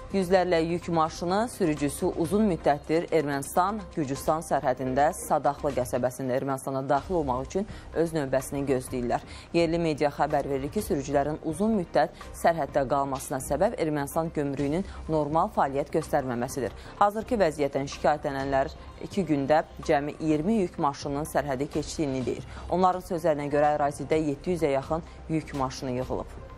Yüzlərlə yük maşını sürücüsü uzun müddətdir Ermənistan-Gürcüstan sərhədində Sadaxlı qəsəbəsində Ermənistana daxil olmaq üçün öz növbəsini gözləyirlər. Yerli media xəbər verir ki, sürücülərin uzun müddət sərhəddə qalmasına səbəb Ermənistan gömrüyünün normal fəaliyyət göstərməməsidir. Hazırki vəziyyətdən şikayətlənənlər 2 gündə cəmi 20 yük maşınının sərhədi keçdiyini deyir. Onların sözlərinə görə ərazidə 700-ə yaxın yük maşını yığılıb.